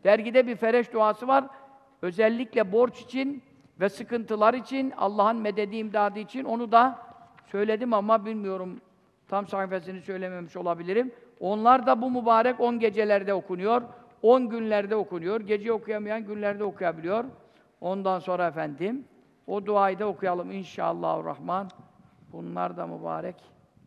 Dergide bir fereş duası var. Özellikle borç için ve sıkıntılar için, Allah'ın mededi imdadı için onu da söyledim ama bilmiyorum, tam sayfasını söylememiş olabilirim. Onlar da bu mübarek 10 gecelerde okunuyor, 10 günlerde okunuyor, gece okuyamayan günlerde okuyabiliyor. Ondan sonra efendim, o duayı da okuyalım inşallahurrahman. Bunlar da mübarek.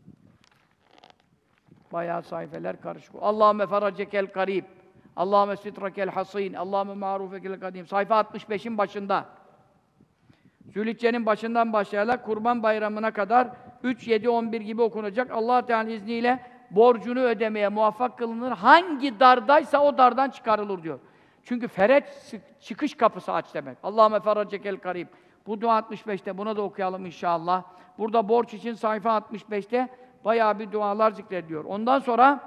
Bayağı sayfeler karışık. Allahümme feracekel karib, Allahümme sitrakel hasin, Allahümme ma'rufekel kadim. Sayfa 65'in başında. Zülhicce'nin başından başlayarak Kurban Bayramı'na kadar 3, 7, 11 gibi okunacak. Allah Teala izniyle borcunu ödemeye muvaffak kılınır. Hangi dardaysa o dardan çıkarılır diyor. Çünkü fereç çıkış kapısı aç demek. Allahümme feracekel karib. Bu dua 65'te, buna da okuyalım inşallah. Burada borç için sayfa 65'te bayağı bir dualar zikrediyor. Ondan sonra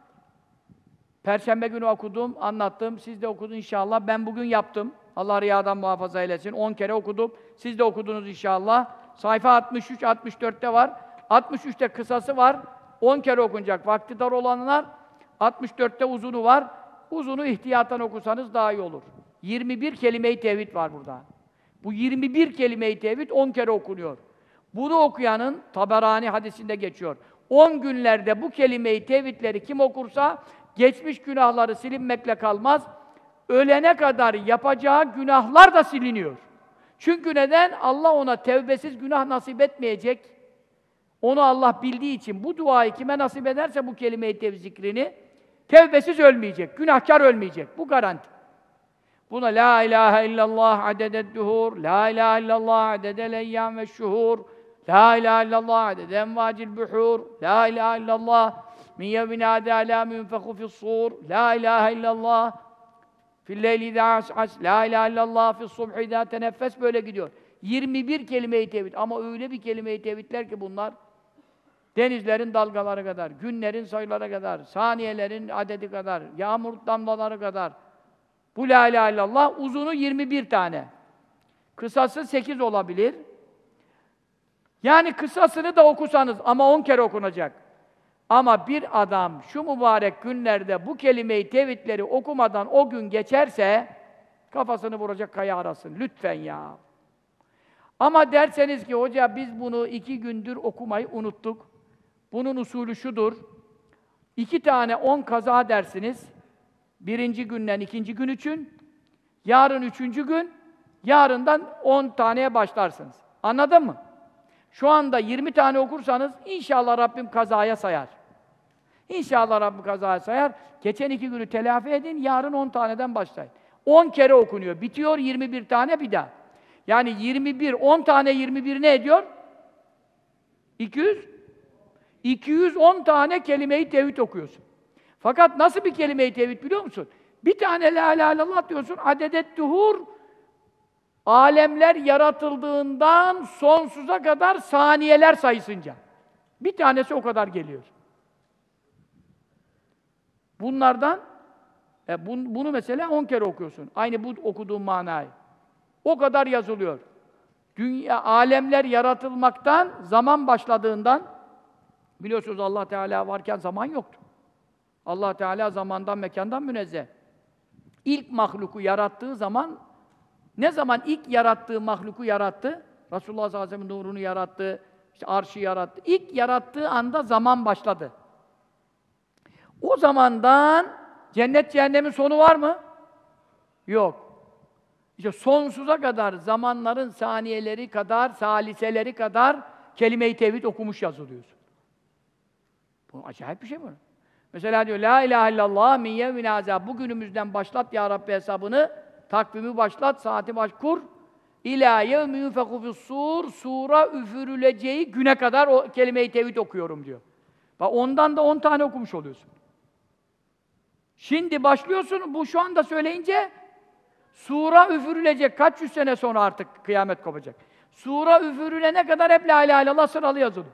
Perşembe günü okudum, anlattım. Siz de okudun inşallah. Ben bugün yaptım. Allah riyadan muhafaza eylesin. 10 kere okudum. Siz de okudunuz inşallah. Sayfa 63, 64'te var. 63'te kısası var. 10 kere okunacak. Vakti dar olanlar 64'te uzunu var. Uzunu ihtiyattan okusanız daha iyi olur. 21 kelime-i tevhid var burada. Bu 21 kelime-i tevhid 10 kere okunuyor. Bunu okuyanın Taberani hadisinde geçiyor. 10 günlerde bu kelime-i tevhidleri kim okursa geçmiş günahları silinmekle kalmaz. Ölene kadar yapacağı günahlar da siliniyor. Çünkü neden? Allah ona tevbesiz günah nasip etmeyecek. Onu Allah bildiği için bu duayı kime nasip ederse bu kelime-i tevhid zikrini tevbesiz ölmeyecek, günahkar ölmeyecek. Bu garanti. Buna la ilahe illallah adededduhur, la ilahe illallah adedel eyyam ve şuhur, la ilahe illallah adede envacil buhur, la ilahe illallah min yevmin âdâ lâ münfehu fissûr, la ilahe illallah fil-leyli idâ as'as, la ilahe illallah fis-subhi idâ teneffes, böyle gidiyor. 21 kelime-i tevhid ama öyle bir kelime-i tevhidler ki bunlar denizlerin dalgaları kadar, günlerin sayıları kadar, saniyelerin adedi kadar, yağmur damlaları kadar. Bu la ilahe illallah uzunu 21 tane. Kısası 8 olabilir. Yani kısasını da okusanız ama 10 kere okunacak. Ama bir adam şu mübarek günlerde bu kelime-i tevhidleri okumadan o gün geçerse kafasını vuracak kaya arasın. Lütfen ya. Ama derseniz ki hoca biz bunu 2 gündür okumayı unuttuk. Bunun usulü şudur. 2 tane 10 kaza dersiniz. Birinci günden ikinci gün için. Yarın 3. gün. Yarından 10 taneye başlarsınız. Anladın mı? Şu anda 20 tane okursanız inşallah Rabbim kazaya sayar. İnşallah Rabbim kazaya sayar. Geçen 2 günü telafi edin, yarın 10 taneden başlayın. 10 kere okunuyor. Bitiyor 21 tane bir daha. Yani 21, 10 tane 21 ne ediyor? 200. 210 tane kelime-i tevhid okuyorsun. Fakat nasıl bir kelime-i tevhid biliyor musun? Bir tane la ilahe illallah diyorsun, adedettuhur, alemler yaratıldığından sonsuza kadar saniyeler sayısınca. Bir tanesi o kadar geliyor. Bunlardan, bunu mesela 10 kere okuyorsun. Aynı bu okuduğun manayı. O kadar yazılıyor. Dünya, alemler yaratılmaktan, zaman başladığından, biliyorsunuz Allah Teala varken zaman yoktu. Allah Teala zamandan, mekandan münezzeh. İlk mahluku yarattığı zaman, ne zaman ilk yarattığı mahluku yarattı? Resulullah sallallahu aleyhi ve sellem nurunu yarattı, işte arşı yarattı. İlk yarattığı anda zaman başladı. O zamandan cennet cehennemin sonu var mı? Yok. İşte sonsuza kadar, zamanların saniyeleri kadar, saliseleri kadar kelime-i tevhid okumuş yazılıyorsun. Bu acayip bir şey bu. Mesela diyor, la ilahe illallah min yevmin azab. Bugünümüzden başlat ya Rabbi hesabını, takvimi başlat, saati kur. İlâ yevmi yunfeku fissûr, sura üfürüleceği güne kadar o kelime-i tevhid okuyorum diyor. Bak ondan da 10 tane okumuş oluyorsun. Şimdi başlıyorsun, bu şu anda söyleyince sura üfürülecek, kaç yüz sene sonra artık kıyamet kopacak. Sura üfürülene kadar hep la ilahe illallah sıralı yazılı.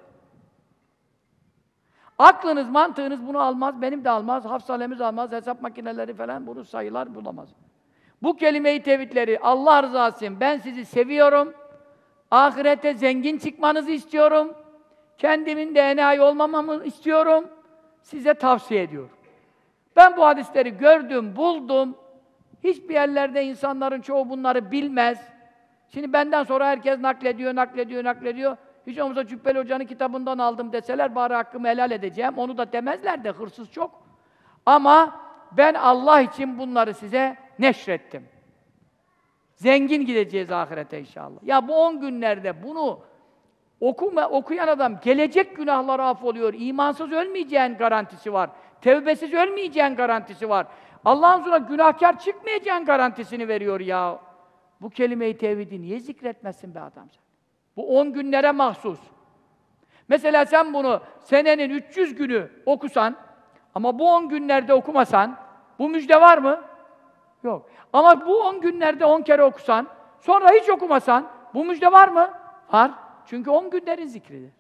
Aklınız, mantığınız bunu almaz, benim de almaz, hafızalemiz almaz, hesap makineleri falan bunu sayılar bulamaz. Bu kelime-i tevhidleri Allah rızası için ben sizi seviyorum, ahirete zengin çıkmanızı istiyorum, kendimin de enayi olmamamı istiyorum, size tavsiye ediyorum. Ben bu hadisleri gördüm, buldum, Hiçbir yerlerde insanların çoğu bunları bilmez. Şimdi benden sonra herkes naklediyor. Hiç olmazsa Cübbeli Hoca'nın kitabından aldım deseler, bari hakkımı helal edeceğim. Onu da demezler de, hırsız çok. Ama ben Allah için bunları size neşrettim. Zengin gideceğiz ahirete inşallah. Ya bu 10 günlerde bunu okuyan adam gelecek günahları affoluyor. İmansız ölmeyeceğin garantisi var. Tevbesiz ölmeyeceğin garantisi var. Allah'ın huzuruna günahkar çıkmayacağın garantisini veriyor ya. Bu kelime-i tevhidi niye zikretmezsin be adam sen? Bu 10 günlere mahsus. Mesela sen bunu senenin 300 günü okusan ama bu 10 günlerde okumasan, bu müjde var mı? Yok. Ama bu 10 günlerde 10 kere okusan, sonra hiç okumasan, bu müjde var mı? Var. Çünkü 10 günlerin zikridir.